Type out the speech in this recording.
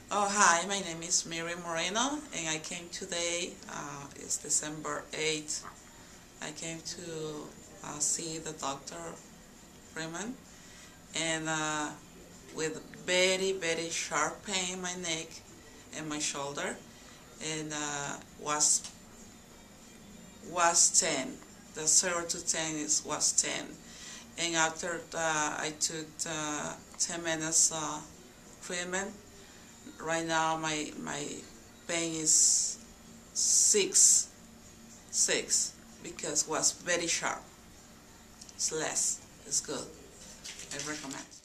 Oh, hi, my name is Miriam Moreno, and I came today, it's December 8th. I came to see the Dr. Freeman, and with very, very sharp pain in my neck and my shoulder, and was 10. The 0 to 10 was 10. And after I took 10 minutes treatment, right now my pain is 6 because it was very sharp. It's less. It's good. I recommend.